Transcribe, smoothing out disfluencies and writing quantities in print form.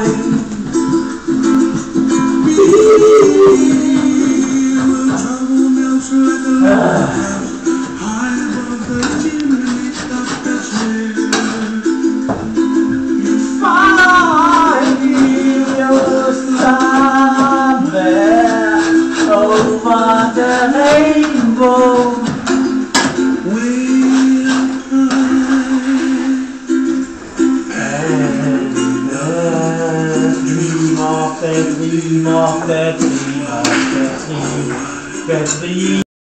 Over the rainbow we'll and dream of that dream of that dream of that dream that dream.